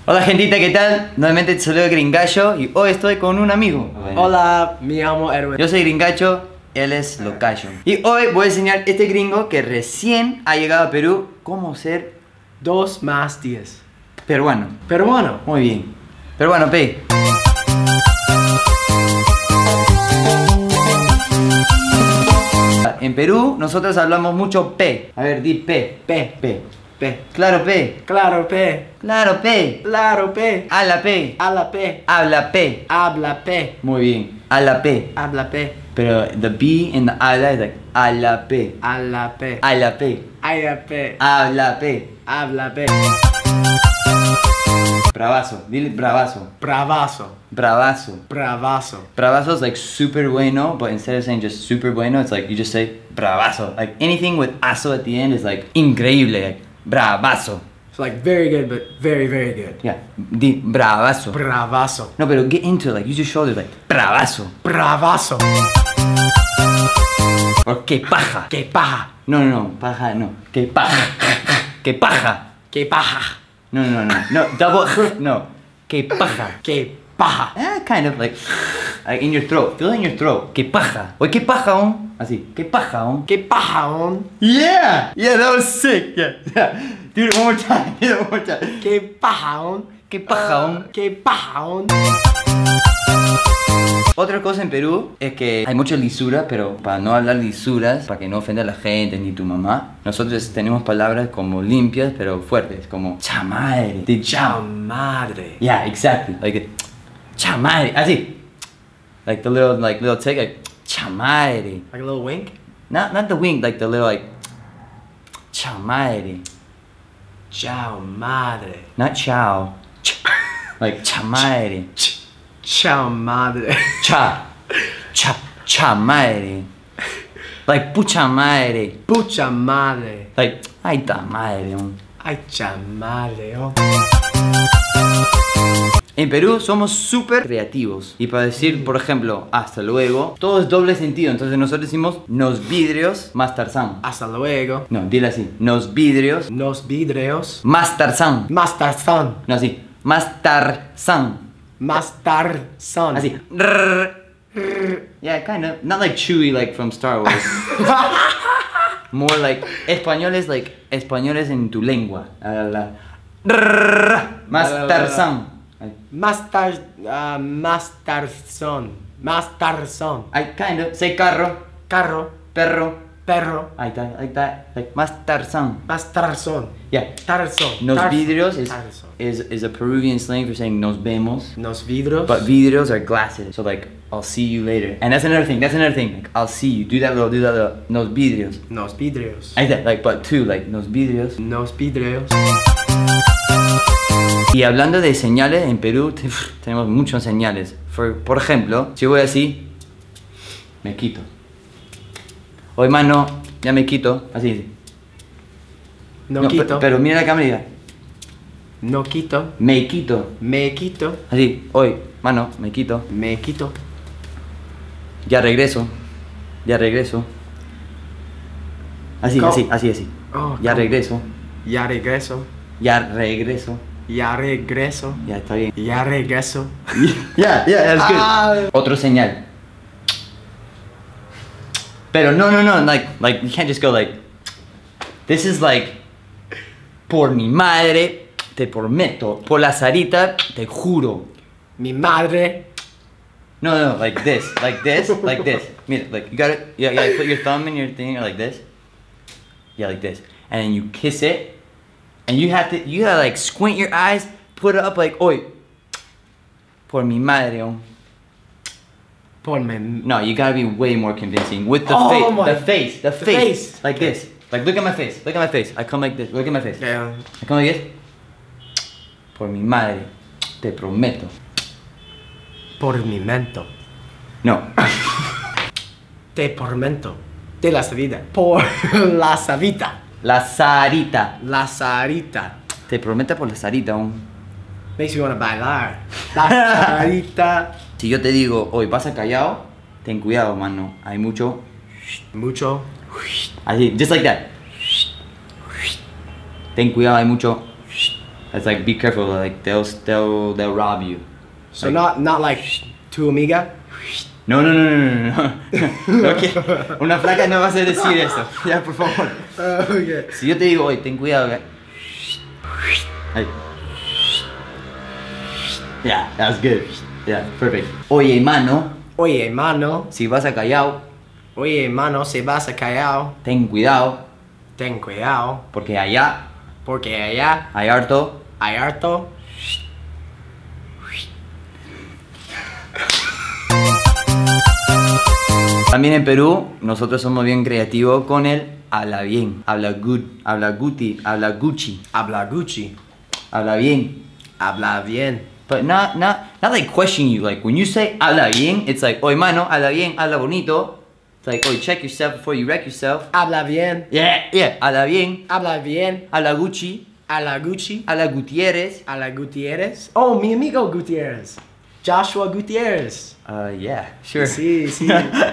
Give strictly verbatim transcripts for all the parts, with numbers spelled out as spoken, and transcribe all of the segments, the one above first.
Hola gentita, ¿qué tal? Nuevamente te saludo Gringacho y hoy estoy con un amigo. Hola, me llamo Erwin. Yo soy Gringacho, él es Locayo. Y hoy voy a enseñar a este gringo que recién ha llegado a Perú cómo ser Dos más diez. peruano. Peruano. Muy bien. Peruano, pe. En Perú nosotros hablamos mucho P. A ver, di P. P. P. P. Claro, P. Claro, P. Claro, P. Claro, P. Habla P. Habla P. Habla P. Habla P. Muy bien. Habla P. Habla P. Pero the B in the habla is like habla P. Habla P. Habla P. Habla P. Habla P. Habla P. Bravazo. Dile bravazo. Bravazo. Bravazo. Bravazo. Bravazo is like super bueno, but instead of saying just super bueno, it's like you just say bravazo. Like anything with aso at the end is like increíble. Like bravazo. It's like very good, but very, very good. Yeah. Di bravazo. Bravazo. No, pero get into it. Like use your shoulders. Like bravazo. Bravazo. Or que paja. Que paja. No, no, no. Paja, no. Que paja. Que paja. Que paja. No, no, no, no, double, no, que paja. Que paja. Eh, kind of like, like in your throat, feel it in your throat. Que paja. Oye, que paja, on. Así, que paja, on. Que paja, on. Yeah, yeah, that was sick. Yeah, yeah. Do it one more time. Do it one more time. Que paja, on. Que paja, on. Que paja, on. Otra cosa en Perú es que hay mucha lisura, pero para no hablar lisuras, para que no ofenda a la gente ni tu mamá, nosotros tenemos palabras como limpias pero fuertes, como chamadre, de chao. Chamadre. Yeah, exactly. Like chamadre, así. Like the little like little tick, like chamadre. Like a little wink? Not not the wink, like the little like chamadre. Chao madre. Not chow. Like chamadre. Chao madre. Cha. Cha. Chamadre. Like pucha madre. Pucha madre. Like ay ta madre. Ay, chamadre. Oh. En Perú somos súper creativos. Y para decir, por ejemplo, hasta luego, todo es doble sentido. Entonces nosotros decimos nos vidrios más Tarzán. Hasta luego. No, dile así. Nos vidrios Los vidrios. más Tarzán. Más Tarzán. No, así. Más Tarzán. Más Tarzán. Así. Yeah, kind of. Not like Chewie, like from Star Wars. More like españoles, like españoles en tu lengua. Más Tarzán. Más tar... ah, más Tarzán. Más Tarzán. I kind of. Say carro, Carro. perro. Perro. Ahí está, ahí está. Like, más Tarzán. Más Tarzán. Yeah. Tarzán. Nos Tarzán. vidrios is, Tarzán. is, is a Peruvian slang for saying nos vemos. Los vidrios. But vidrios are glasses. So like, I'll see you later. And that's another thing, that's another thing. Like, I'll see you. Do that little, do that little. Nos vidrios. Los vidrios. Ahí está, like, but two, like, nos vidrios. Los vidrios. Y hablando de señales, en Perú tenemos muchas señales. For, por ejemplo, si voy así, me quito. Hoy mano, ya me quito. Así, así. No, No, quito. pe- Pero mira la cámara y diga, No quito. me quito. Me quito. Así, hoy, mano, me quito. Me quito. Ya regreso. Ya regreso. Así, ¿Cómo? así, así, así. Oh, Ya ¿cómo? regreso. Ya regreso. Ya regreso. Ya regreso. Ya está bien. Ya regreso. Yeah, yeah, that's good. Ah. Otro señal. Pero no, no, no, like, like you can't just go like. This is like, por mi madre, te prometo. Por la Sarita, te juro. Mi madre. No, no, like this, like this, like this. Mira, like you got it. Yeah, yeah. Put your thumb in your thing like this. Yeah, like this, and then you kiss it. And you have to, you gotta like squint your eyes, put it up like, oi, por mi madre. Oh. Ponme. No, you gotta be way more convincing with the Oh face, my- the face, the, the face, face. like this. Like look at my face, look at my face. I come like this, look at my face. Yeah. I come like this. Por mi madre, te prometo. Por mi mento. No, Te pormento. De la sabida. Por la sabita. la Sarita. La sarita. Te prometo por la Sarita. Oh. Makes me wanna bailar. La sarita. Si yo te digo, hoy pasa callado, ten cuidado, mano. Hay mucho. Mucho. Así, just like that. Ten cuidado, hay mucho. It's like, be careful, like, they'll, they'll, they'll rob you. So Like- not not like tu amiga. No, no, no, no, no, no. No, que una flaca no va a hacer decir eso. Ya, por favor. Uh, okay. Si yo te digo, oye, ten cuidado, ¿eh? Ahí. Yeah, that's good. Yeah, perfect. Oye, mano, Oye, mano. si vas a Callao, Oye, mano, si vas a Callao, ten cuidado, ten cuidado, porque allá porque allá hay harto. hay harto. También en Perú, nosotros somos bien creativos con el habla bien, habla good, habla guti, habla Gucci, Habla Gucci. habla bien. Habla bien. But not, not, not like questioning you. Like when you say habla bien, it's like, oye mano, habla bien, habla bonito. It's like, oye, check yourself before you wreck yourself. Habla bien. Yeah, yeah, habla bien, Habla bien. habla Gucci, Habla Gucci. habla Gutierrez. Habla Gutierrez. Oh, mi amigo Gutierrez. Joshua Gutierrez. Uh, yeah, sure. Sí, sí.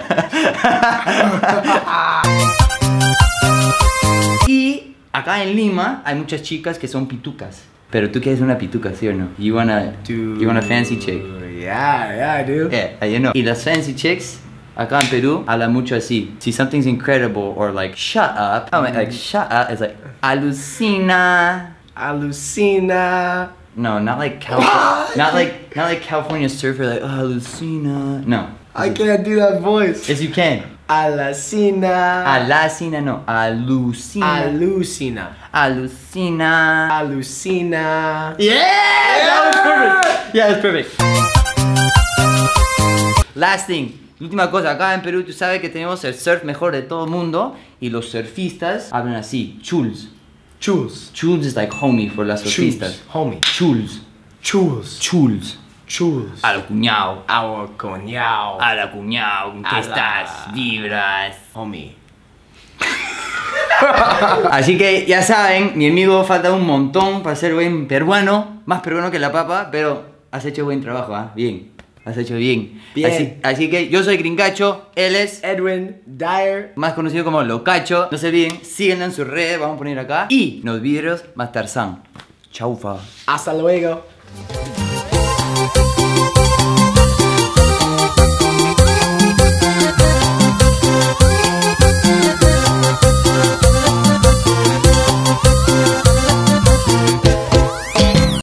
Y acá en Lima hay muchas chicas que son pitucas. Pero tú quieres una pituca, ¿sí o no? You wanna, you want a fancy chick. Yeah, yeah, I do. Yeah, you know. Y las fancy chicks acá en Perú hablan mucho así. Si something's incredible or like shut up, oh, like shut up, it's like alucina. Alucina. No, not like California. Not like not like California surfer like oh, alucina. No. I can't do that voice. Yes, you can. Alucina. Alacina, no. Alucina. Alucina. Alucina. Alucina. Yeah, that was perfect. Yeah, that's perfect. Last thing. Última cosa, acá en Perú tú sabes que tenemos el surf mejor de todo el mundo y los surfistas hablan así, chuls. Chuls. Chuls is like homie for las surfistas. Chuls. Homie. Chuls. Chuls. Chuls. Chuls. A lo cuñado. Our coñao. A la cuñado, ¿con qué A la- estás? Vibras. Homie. Así que ya saben, mi amigo falta un montón para ser buen peruano, más peruano que la papa, pero has hecho buen trabajo, ¿ah? Bien, has hecho bien. Bien. Así, así que yo soy Gringacho, él es Edwin Dyer. más conocido como Locacho. No se olviden, síguenlo en sus redes, vamos a poner acá. Y los vidrios más Tarzán. Chaufa. Hasta luego.